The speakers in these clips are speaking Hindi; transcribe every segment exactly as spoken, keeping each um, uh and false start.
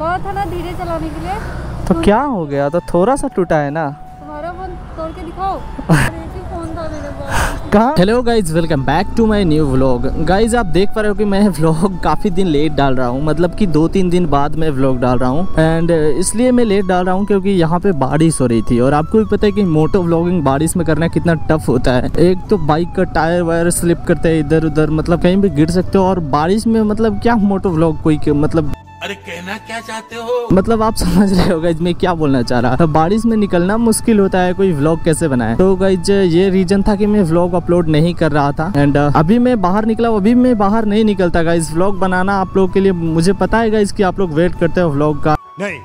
कहा था ना धीरे चलाने के लिए। तो क्या हो गया? तो थोड़ा सा टूटा है ना। तुम्हारा फोन तोड़ के दिखाओ। फोन था मेरे पास। कहाँ? Hello guys, welcome back to my new vlog. Guys आप देख पा रहे हो कि मैं व्लॉग काफ़ी दिन लेट डाल रहा हूँ, मतलब कि दो तीन दिन बाद मैं व्लॉग डाल रहा हूँ। एंड इसलिए मैं लेट डाल रहा हूँ क्योंकि यहाँ पे बारिश हो रही थी और आपको भी पता है कि मोटो व्लॉगिंग बारिश में करना कितना टफ होता है। एक तो बाइक का टायर वायर स्लिप करते हैं इधर उधर, मतलब कहीं भी गिर सकते हो। और बारिश में मतलब क्या मोटो व्लॉग कोई मतलब अरे कहना क्या चाहते हो? मतलब आप समझ रहे हो गाइज मैं क्या बोलना चाह रहा। बारिश में निकलना मुश्किल होता है, कोई व्लॉग कैसे बनाए। तो गाइज ये रीजन था कि मैं व्लॉग अपलोड नहीं कर रहा था। एंड अभी मैं बाहर निकला, अभी मैं बाहर नहीं निकलता गाइज। व्लॉग बनाना आप लोगों के लिए, मुझे पता है गाइज कि आप लोग वेट करते हो व्लॉग का। नहीं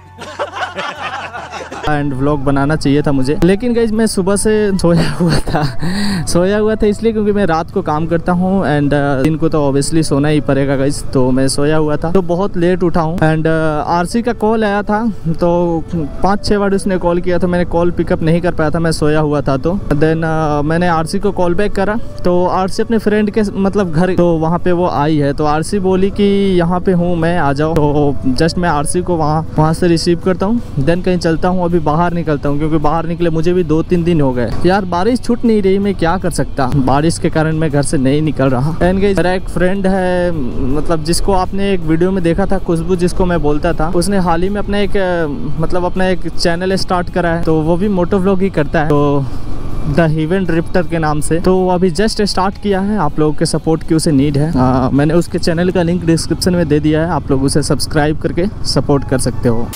एंड व्लॉग बनाना चाहिए था मुझे, लेकिन गाइज मैं सुबह से सोया हुआ था सोया हुआ था इसलिए क्योंकि मैं रात को काम करता हूँ एंड दिन को तो ऑब्वियसली सोना ही पड़ेगा गाइज। तो मैं सोया हुआ था तो बहुत लेट उठा हूँ। एंड आरसी का कॉल आया था तो पाँच छः बार उसने कॉल किया, तो मैंने कॉल पिकअप नहीं कर पाया था, मैं सोया हुआ था। तो देन uh, मैंने आरसी को कॉल बैक करा तो आरसी अपने फ्रेंड के मतलब घर, तो वहाँ पे वो आई है। तो आरसी बोली कि यहाँ पे हूँ मैं, आ जाओ। तो जस्ट मैं आरसी को वहाँ वहाँ से रिसीव करता हूँ, देन कहीं चलता हूँ। अभी बाहर निकलता हूँ क्योंकि बाहर निकले मुझे भी दो तीन दिन हो गए यार। बारिश छूट नहीं रही, मैं क्या कर सकता, बारिश के कारण मैं घर से नहीं निकल रहा। एंड गाइस मेरा एक फ्रेंड है, मतलब जिसको आपने एक वीडियो में देखा था, खुशबू जिसको मैं बोलता था, उसने हाल ही में अपना एक मतलब अपना एक चैनल स्टार्ट करा है। तो वो भी मोटो व्लॉग ही करता है, तो द हीवन ड्रिफ्टर के नाम से। तो वो अभी जस्ट स्टार्ट किया है, आप लोगों के सपोर्ट की उसे नीड है। आ, मैंने उसके चैनल का लिंक डिस्क्रिप्शन में दे दिया है, आप लोग उसे सब्सक्राइब करके सपोर्ट कर सकते हो।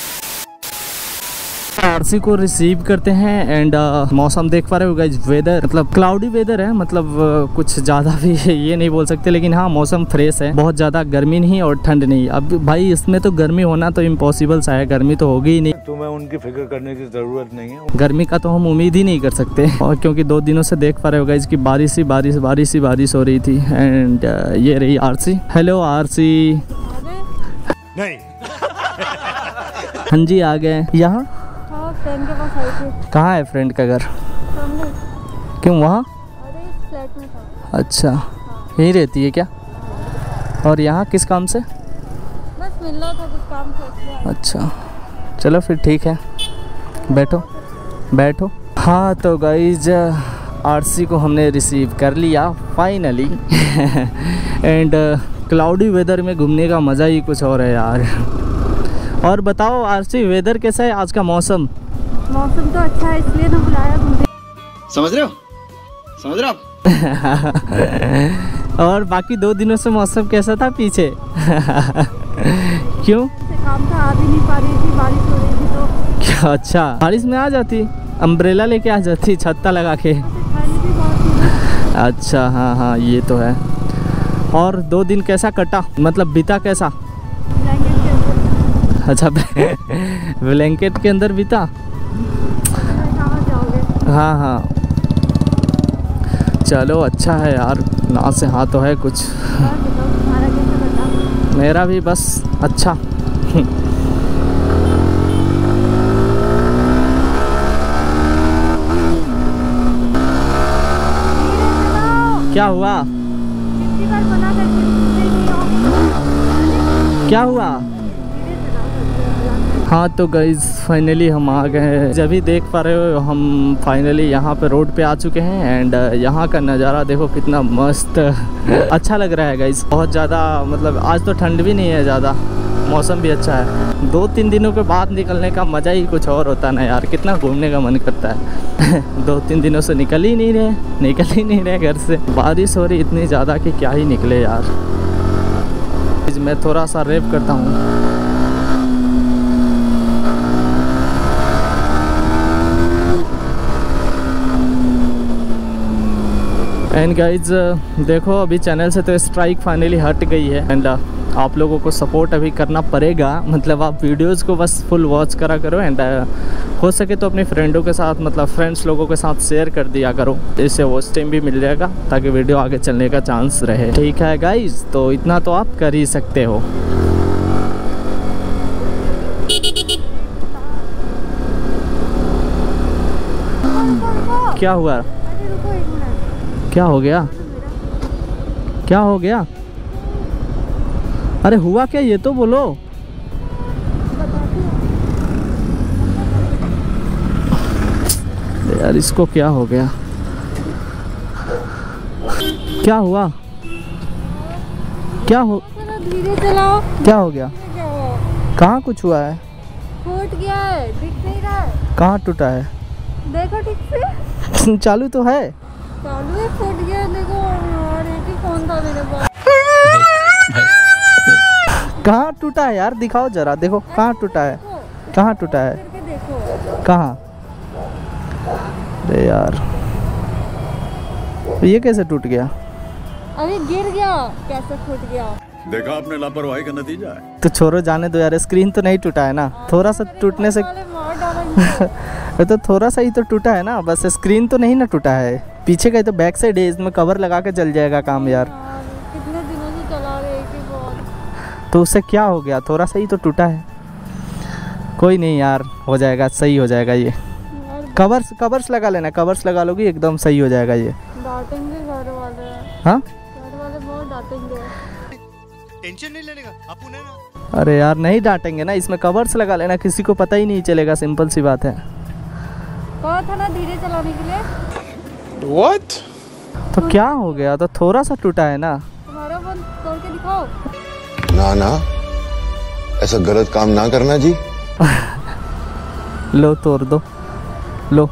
आरसी को रिसीव करते हैं एंड uh, मौसम देख पा रहे हो गाइस, वेदर मतलब क्लाउडी वेदर है, मतलब uh, कुछ ज़्यादा भी ये नहीं बोल सकते, लेकिन हाँ मौसम फ्रेश है, बहुत ज़्यादा गर्मी नहीं और ठंड नहीं। अब भाई इसमें तो गर्मी होना तो इम्पॉसिबल सा है, गर्मी तो होगी ही नहीं। तुम्हें उनकी फिक्र करने की जरूरत नहीं है, गर्मी का तो हम उम्मीद ही नहीं कर सकते। और क्योंकि दो दिनों से देख पा रहे हो गाइस कि बारिश ही बारिश बारिश ही बारिश हो रही थी। एंड uh, ये रही आरसी। Hello RC. नहीं हाँ जी आ गए। यहाँ फ्रेंड के पास आई थी। कहाँ है फ्रेंड का घर? सामने। क्यों वहाँ? अरे इस फ्लैट में था। अच्छा यहीं रहती है क्या? और यहाँ किस काम से? बस मिलना था, कुछ काम था। अच्छा चलो फिर ठीक है, बैठो बैठो। हाँ तो गाइज आरसी को हमने रिसीव कर लिया फाइनली। एंड क्लाउडी वेदर में घूमने का मज़ा ही कुछ और है यार। और बताओ आरसी, वेदर कैसा है आज का? मौसम मौसम तो अच्छा है, इसलिए ना बुलाया तुमने। समझ रहे हो समझ रहे हो और बाकी दो दिनों से मौसम कैसा था पीछे? क्यों? काम था, आ भी नहीं पा रही थी, बारिश हो रही थी तो। क्या? अच्छा बारिश में आ जाती, अम्ब्रेला लेके आ जाती, छत्ता लगा के। ठंड भी बहुत थी। अच्छा हाँ हाँ ये तो है। और दो दिन कैसा कटा, मतलब बीता कैसा? ब्लैंकेट के अंदर। अच्छा ब्लैंकेट के अंदर बीता। कहाँ जाओगे? हाँ हाँ चलो अच्छा है यार, ना से हाँ तो है कुछ। और बताओ तुम्हारा कैसा कटा? मेरा भी बस अच्छा। क्या हुआ? कितनी बार मना करके सुनते नहीं हो? क्या हुआ? हाँ तो गाइज फाइनली हम आ गए हैं। जब भी देख पा रहे हो हम फाइनली यहाँ पे रोड पे आ चुके हैं। एंड यहाँ का नज़ारा देखो कितना मस्त अच्छा लग रहा है गाइज। बहुत ज़्यादा मतलब आज तो ठंड भी नहीं है ज़्यादा, मौसम भी अच्छा है। दो तीन दिनों के बाद निकलने का मज़ा ही कुछ और होता है ना यार, कितना घूमने का मन करता है। दो तीन दिनों से निकल ही नहीं रहे निकल ही नहीं रहे घर से, बारिश हो रही इतनी ज़्यादा कि क्या ही निकले यार। मैं थोड़ा सा रेप करता हूँ। एंड गाइज देखो अभी चैनल से तो स्ट्राइक फाइनली हट गई है। एंड uh, आप लोगों को सपोर्ट अभी करना पड़ेगा, मतलब आप वीडियोस को बस फुल वॉच करा करो। एंड uh, हो सके तो अपने फ्रेंडों के साथ, मतलब फ्रेंड्स लोगों के साथ शेयर कर दिया करो, इससे वॉच टाइम भी मिल जाएगा ताकि वीडियो आगे चलने का चांस रहे। ठीक है गाइज, तो इतना तो आप कर ही सकते हो। क्या हुआ? क्या हो गया? क्या हो गया? अरे हुआ क्या ये तो बोलो। यार इसको क्या हो गया, क्या हुआ, क्या हो, धीरे चलाओ। क्या हो गया, क्या हुआ? कहाँ कुछ हुआ है, फूट गया है, दिख नहीं रहा है। कहाँ टूटा है, देखो ठीक से। चालू तो है, चालू है, फूट गया। देखो यार, एक ही फोन था मेरे पास। कहाँ टूटा है यार, दिखाओ जरा, देखो कहाँ टूटा है, कहाँ टूटा है, करके देखो। कहाँ, अरे यार ये कैसे टूट गया, अरे गिर गया, कैसे फूट गया। देखा आपने लापरवाही का नतीजा है। तो छोड़ो जाने दो यार, स्क्रीन तो नहीं टूटा है ना, थोड़ा सा टूटने से मार डालेंगे। तो थोड़ा सा ही तो टूटा है ना, बस स्क्रीन तो नहीं ना टूटा है, पीछे का ही तो बैक साइड है, इसमें कवर लगा के चल जाएगा काम यार। कितने दिनों से चला रहे हैं कि बहुत। तो उससे क्या हो गया, थोड़ा सा ही तो टूटा है, कोई नहीं यार, हो जाएगा, सही हो जाएगा ये। कवर्स कवर्स लगा लेना, कवर्स लगा लोगी एकदम सही हो जाएगा ये। डांटेंगे घर वाले। हाँ घर वाले बहुत डांटेंगे। टेंशन नहीं लेने का, अपू ने ना। अरे यार नहीं डांटेंगे ना, इसमें कवर्स लगा लेना, किसी को पता ही नहीं चलेगा, सिंपल सी बात है। कहा था ना धीरे चलाने के लिए। What? तो क्या हो गया, तो थोड़ा सा टूटा है ना। तुम्हारा फोन तोड़ के दिखाओ। ना ना, ऐसा गलत काम ना करना जी। लो तोड़ दो, लो।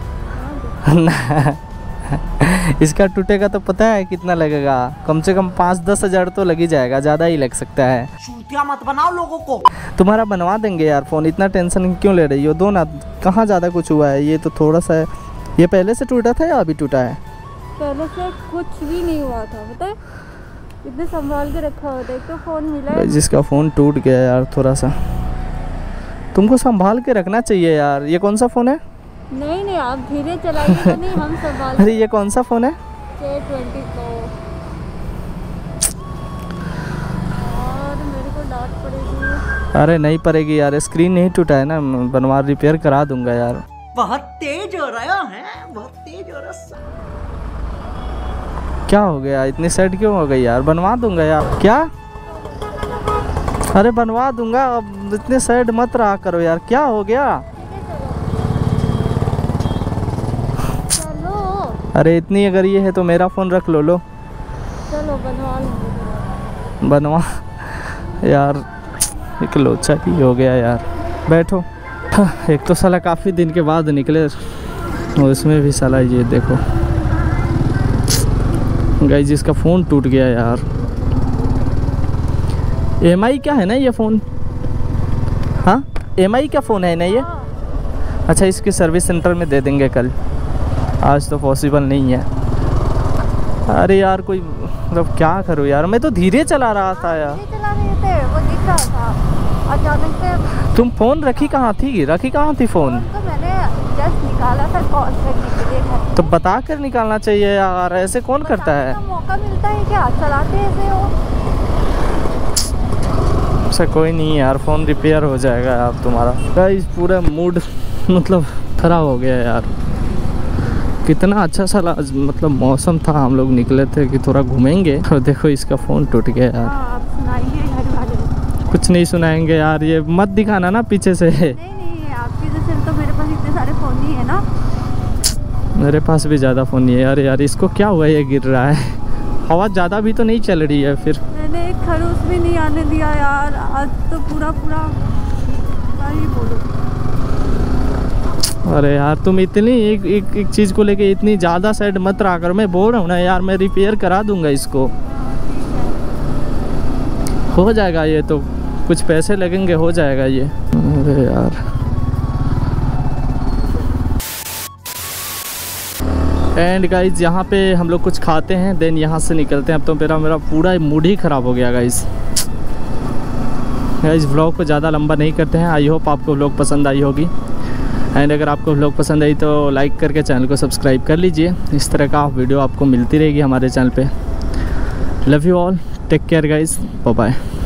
इसका टूटेगा तो पता है कितना लगेगा, कम से कम पाँच दस हजार तो लग ही जाएगा, ज़्यादा ही लग सकता है। चूतिया मत बनाओ लोगों को। तुम्हारा बनवा देंगे यार फ़ोन, इतना टेंशन क्यों ले रही हो, दो ना, कहाँ ज़्यादा कुछ हुआ है, ये तो थोड़ा सा है। ये पहले से टूटा था या अभी टूटा है? पहले से कुछ भी नहीं हुआ था, पता है, इतने संभाल के रखा हुआ था। एक तो फ़ोन मिला है। जिसका फ़ोन टूट गया यार, थोड़ा सा तुमको संभाल के रखना चाहिए यार। ये कौन सा फ़ोन है? नहीं नहीं, आप धीरे चलाइए तो नहीं, हम संभाल। अरे ये कौन सा फ़ोन है? के ट्वेंटी को। और मेरे को डांट पड़ेगी। अरे नहीं पड़ेगी यार, स्क्रीन नहीं टूटा है ना, बनवा रिपेयर करा दूंगा यार। बहुत तेज हो रहा है, बहुत तेज हो रहा है। क्या हो गया, इतनी सेट क्यों हो गई यार, बनवा दूंगा यार। क्या? अरे बनवा दूंगा, अब इतने सेट मत रहा करो यार, क्या हो गया? चलो अरे इतनी अगर ये है तो मेरा फ़ोन रख लो, लो चलो बनवा लेंगे। बनवा यार, एक लोचा भी हो गया यार। बैठो। एक तो साला काफ़ी दिन के बाद निकले, और इसमें भी साला ये देखो गाइस, जिसका फ़ोन टूट गया यार। एम आई क्या है ना ये फ़ोन? हाँ एम आई का फ़ोन है ना ये? अच्छा, इसके सर्विस सेंटर में दे देंगे कल, आज तो पॉसिबल नहीं है। अरे यार कोई मतलब क्या करूँ यार, मैं तो धीरे चला रहा था यार। धीरे चला रहे थे, वो दिख रहा था, अचानक से। तुम फ़ोन रखी कहाँ थी, रखी कहाँ थी फ़ोन? तो मैंने जस्ट निकाला था कॉल करने के लिए घर। तो बता कर निकालना चाहिए यार, ऐसे कौन करता है? मौका मिलता है क्या, चलाते ऐसे हो। अच्छा कोई नहीं यार, फ़ोन रिपेयर हो जाएगा अब तुम्हारा। गाइस पूरा मूड मतलब ख़राब हो गया यार। कितना अच्छा सा मतलब मौसम था, हम लोग निकले थे कि थोड़ा घूमेंगे, और देखो इसका फ़ोन टूट गया यार। हाँ, आप सुनाइए घर वाले। कुछ नहीं सुनाएंगे यार, ये मत दिखाना ना पीछे से। नहीं नहीं, आपके जैसे तो मेरे पास इतने सारे फ़ोन नहीं है ना। मेरे पास भी ज़्यादा फ़ोन नहीं है यार। यार इसको क्या हुआ, ये गिर रहा है, हवा ज़्यादा भी तो नहीं चल रही है फिर। मैंने एक खड़ूस भी नहीं आने दिया यार, आज तो पूरा पूरा क्या ही बोलूं। अरे यार तुम इतनी एक एक, एक चीज़ को लेके इतनी ज़्यादा साइड मत रहा कर, मैं बोल रहा हूँ ना यार, मैं रिपेयर करा दूंगा इसको, हो जाएगा ये तो, कुछ पैसे लगेंगे, हो जाएगा ये। अरे यार एंड गाइज यहाँ पे हम लोग कुछ खाते हैं, देन यहाँ से निकलते हैं। अब तो मेरा मेरा पूरा मूड ही ख़राब हो गया गाइज। गाइज व्लॉग को ज़्यादा लंबा नहीं करते हैं, आई होप आपको व्लॉग पसंद आई होगी। एंड अगर आपको व्लॉग पसंद आई तो लाइक करके चैनल को सब्सक्राइब कर लीजिए, इस तरह का वीडियो आपको मिलती रहेगी हमारे चैनल पे। Love you all, take care guys, bye bye.